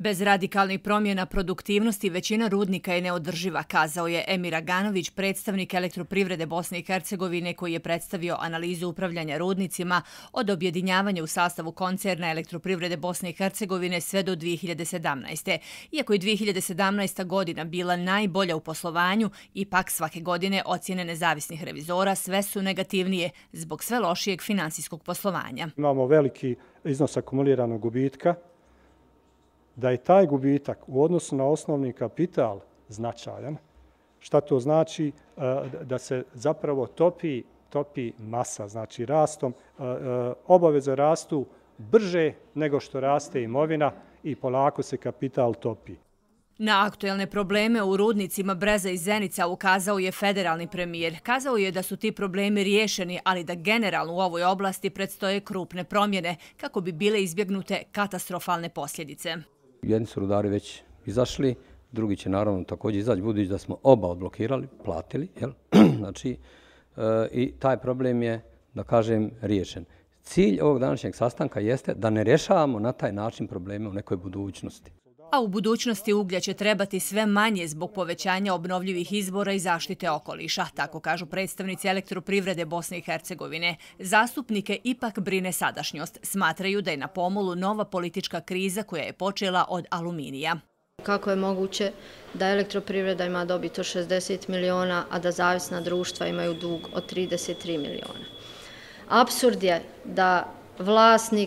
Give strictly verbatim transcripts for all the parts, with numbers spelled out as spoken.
Bez radikalnih promjena produktivnosti većina rudnika je neodrživa, kazao je Emir Aganović, predstavnik Elektroprivrede Bosne i Hercegovine, koji je predstavio analizu upravljanja rudnicima od objedinjavanja u sastavu koncerna Elektroprivrede Bosne i Hercegovine sve do dvije hiljade sedamnaeste. Iako je dvije hiljade sedamnaesta. godina bila najbolja u poslovanju, ipak svake godine ocjene nezavisnih revizora sve su negativnije zbog sve lošijeg finansijskog poslovanja. Imamo veliki iznos akumuliranog gubitka, da je taj gubitak u odnosu na osnovni kapital značajan. Šta to znači? Da se zapravo topi, topi masa, znači rastom. Obaveze rastu brže nego što raste imovina i polako se kapital topi. Na aktuelne probleme u rudnicima Breza i Zenica ukazao je federalni premijer. Kazao je da su ti problemi riješeni, ali da generalno u ovoj oblasti predstoje krupne promjene kako bi bile izbjegnute katastrofalne posljedice. Jedni su rudari već izašli, drugi će naravno također izaći, budući da smo oba odblokirali, platili. Jel? Znači, e, i taj problem je, da kažem, riješen. Cilj ovog današnjeg sastanka jeste da ne rješavamo na taj način probleme u nekoj budućnosti. A u budućnosti uglja će trebati sve manje zbog povećanja obnovljivih izvora i zaštite okoliša, tako kažu predstavnici Elektroprivrede Bosne i Hercegovine. Zastupnike ipak brine sadašnjost. Smatraju da je na pomolu nova politička kriza koja je počela od aluminija. Kako je moguće da Elektroprivreda ima dobit od šezdeset miliona, a da zavisna društva imaju dug od trideset tri miliona? Apsurd je da vlasnik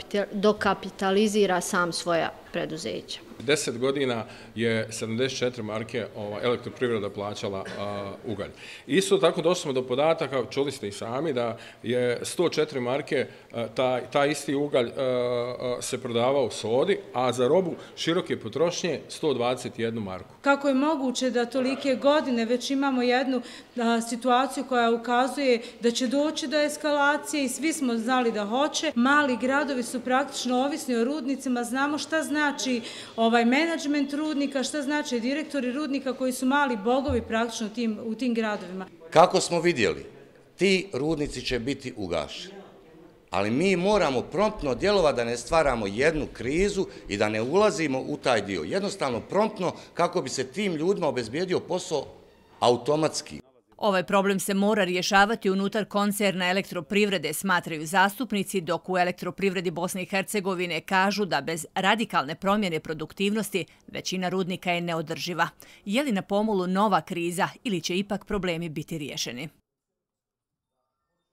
dokapitalizira sam svoja preduzeća. Deset godina je sedamdeset četiri marke Elektroprivreda plaćala ugalj. Isto tako došli smo do podataka, čuli ste i sami, da je sto četiri marke taj isti ugalj se prodavao u sodi, a za robu široke potrošnje sto dvadeset jednu marku. Kako je moguće da tolike godine već imamo jednu situaciju koja ukazuje da će doći do eskalacije i svi smo znali da hoće. Mali gradovi su praktično ovisni o rudnicima, znamo šta znači ovaj menadžment rudnika, šta znači direktori rudnika koji su mali bogovi praktično tim, u tim gradovima. Kako smo vidjeli, ti rudnici će biti ugašeni. Ali mi moramo promptno djelovati da ne stvaramo jednu krizu i da ne ulazimo u taj dio. Jednostavno promptno kako bi se tim ljudima obezbijedio posao automatski. Ovaj problem se mora rješavati unutar koncerna Elektroprivrede, smatraju zastupnici, dok u Elektroprivredi Bosne i Hercegovine kažu da bez radikalne promjene produktivnosti većina rudnika je neodrživa. Je li na pomolu nova kriza ili će ipak problemi biti riješeni?